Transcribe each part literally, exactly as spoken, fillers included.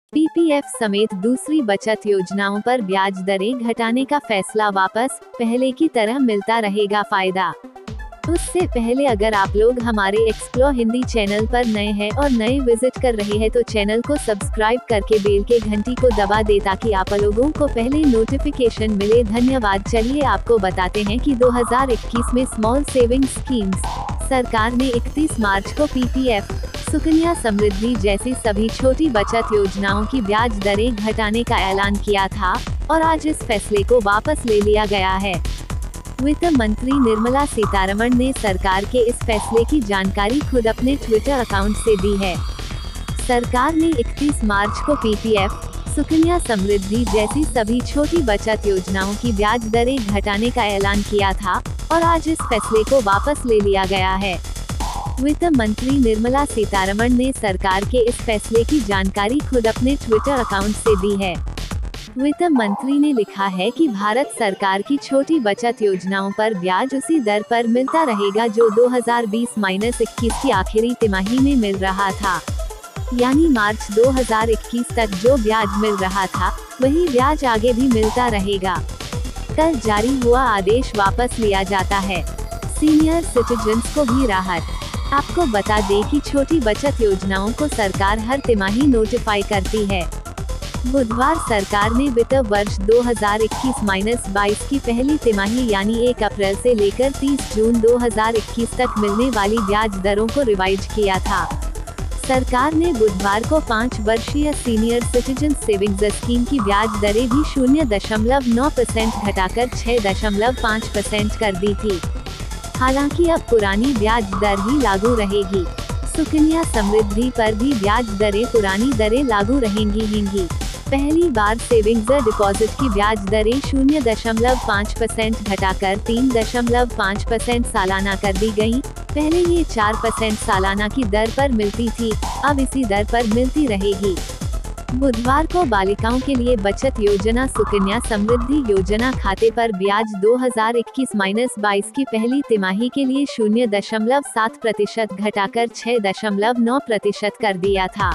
PPF समेत दूसरी बचत योजनाओं पर ब्याज दरें घटाने का फैसला वापस, पहले की तरह मिलता रहेगा फायदा। उससे पहले अगर आप लोग हमारे एक्सप्लोर हिंदी चैनल पर नए हैं और नए विजिट कर रहे हैं तो चैनल को सब्सक्राइब करके बेल के घंटी को दबा दे ताकि आप लोगों को पहले नोटिफिकेशन मिले। धन्यवाद। चलिए आपको बताते हैं कि दो हज़ार इक्कीस में स्मॉल सेविंग स्कीम्स सरकार ने इकतीस मार्च को पीपीएफ, सुकन्या समृद्धि जैसी सभी छोटी बचत योजनाओं की ब्याज दरें घटाने का ऐलान किया था और आज इस फैसले को वापस ले लिया गया है। वित्त मंत्री निर्मला सीतारमण ने सरकार के इस फैसले की जानकारी खुद अपने ट्विटर अकाउंट से दी है। सरकार ने इकतीस मार्च को पीपीएफ, सुकन्या समृद्धि जैसी सभी छोटी बचत योजनाओं की ब्याज दरें घटाने का ऐलान किया था और आज इस फैसले को वापस ले लिया गया है। वित्त मंत्री निर्मला सीतारमण ने सरकार के इस फैसले की जानकारी खुद अपने ट्विटर अकाउंट से दी है। वित्त मंत्री ने लिखा है कि भारत सरकार की छोटी बचत योजनाओं पर ब्याज उसी दर पर मिलता रहेगा जो दो हज़ार बीस इक्कीस की आखिरी तिमाही में मिल रहा था, यानी मार्च दो हज़ार इक्कीस तक जो ब्याज मिल रहा था वही ब्याज आगे भी मिलता रहेगा। कल जारी हुआ आदेश वापस लिया जाता है। सीनियर सिटीजन्स को भी राहत। आपको बता दें कि छोटी बचत योजनाओं को सरकार हर तिमाही नोटिफाई करती है। बुधवार सरकार ने वित्त वर्ष दो हज़ार इक्कीस बाईस की पहली तिमाही यानी एक अप्रैल से लेकर तीस जून दो हज़ार इक्कीस तक मिलने वाली ब्याज दरों को रिवाइज किया था। सरकार ने बुधवार को पाँच वर्षीय सीनियर सिटीजन सेविंग्स स्कीम की ब्याज दरें भी शून्य दशमलव नौ परसेंट घटाकर छह दशमलव पाँच परसेंट कर दी थी। हालांकि अब पुरानी ब्याज दर ही लागू रहेगी। सुकन्या समृद्धि पर भी ब्याज दरें पुरानी दरें लागू रहेंगी हिंगी पहली बार सेविंग्स डिपॉजिट की ब्याज दरें शून्य दशमलव पाँच परसेंट घटाकर तीन दशमलव पाँच परसेंट सालाना कर दी गयी। पहले ये चार परसेंट सालाना की दर पर मिलती थी, अब इसी दर पर मिलती रहेगी। बुधवार को बालिकाओं के लिए बचत योजना सुकन्या समृद्धि योजना खाते पर ब्याज दो हज़ार इक्कीस बाईस की पहली तिमाही के लिए शून्य दशमलव सात प्रतिशत घटाकर छह दशमलव नौ प्रतिशत कर दिया था।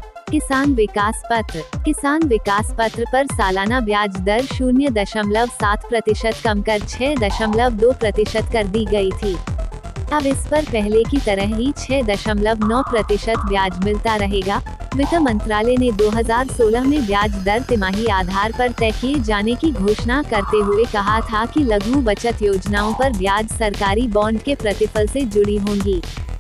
किसान विकास पत्र किसान विकास पत्र पर सालाना ब्याज दर शून्य दशमलव सात प्रतिशत कम कर छह दशमलव दो प्रतिशत कर दी गई थी। अब इस पर पहले की तरह ही छह दशमलव नौ प्रतिशत ब्याज मिलता रहेगा। वित्त मंत्रालय ने दो हज़ार सोलह में ब्याज दर तिमाही आधार पर तय किए जाने की घोषणा करते हुए कहा था कि लघु बचत योजनाओं पर ब्याज सरकारी बॉन्ड के प्रतिफल से जुड़ी होंगी।